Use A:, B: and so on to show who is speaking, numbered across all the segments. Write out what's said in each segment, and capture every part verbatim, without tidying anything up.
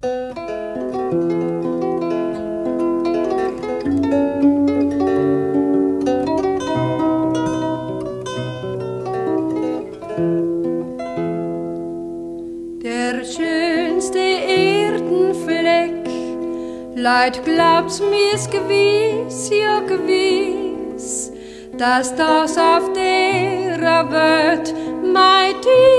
A: Der schönste Erdenfleck, Leut, glaubt's mir's gewiss, ja gewiss, dass das auf der Welt mein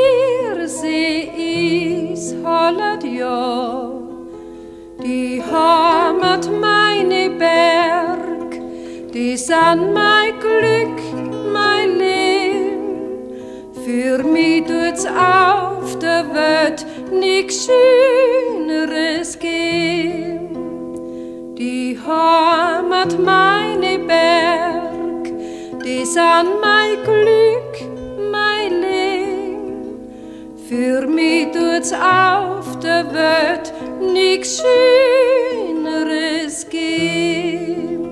A: Tiersee ist, hollet ja. Die Heimat, meine Berg, die sind mein Glück, mein Leben. Für mich tut's auf der Welt nix Schöneres geben. Die Heimat, meine Berg, die sind mein Glück, mein Leben. Für mich tut's auf der Welt nix Schöneres geben.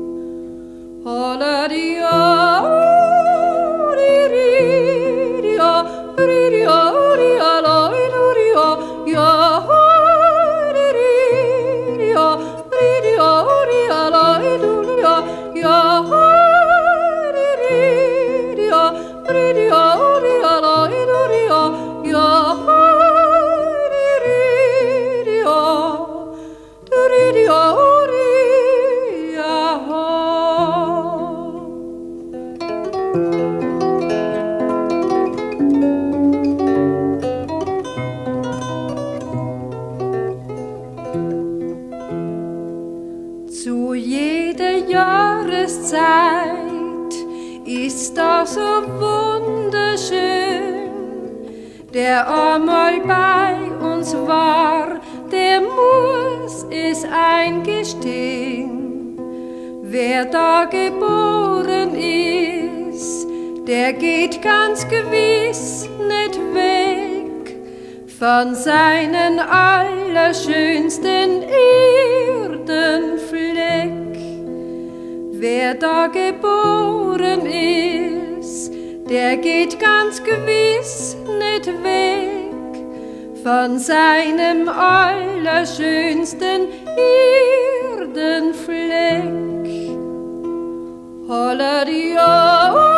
A: Halleluja, Ria, Ria, Ria, Ria, ja, Ria, Ria, Ria, Ria, ja, Ria, Ria, Ria, Ria, ja, zu jeder Jahreszeit ist das so wunderschön. Der einmal bei uns war, der muss es eingestehen. Wer da geboren ist, der geht ganz gewiss nicht weg von seinen allerschönsten Erdenfleck. Wer da geboren ist, der geht ganz gewiss nicht weg von seinem allerschönsten Erdenfleck. Halleluja.